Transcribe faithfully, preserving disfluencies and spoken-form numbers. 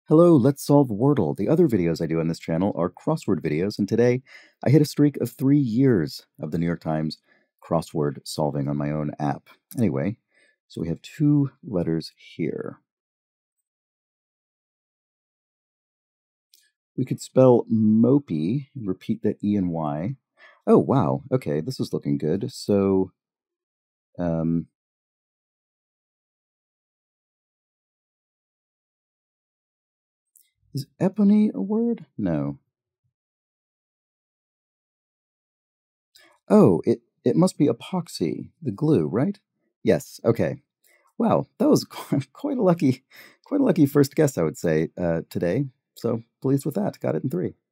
Hello, let's solve Wordle. The other videos I do on this channel are crossword videos, and today I hit a streak of three years of the New York Times crossword solving on my own app. Anyway, so we have two letters here. We could spell mopey and repeat the E and Y. Oh, wow. Okay, this is looking good. So, um, is epony a word? No. Oh, it, it must be epoxy, the glue, right? Yes, okay. Wow, that was quite a lucky, quite a lucky first guess, I would say, uh, today. So pleased with that. Got it in three.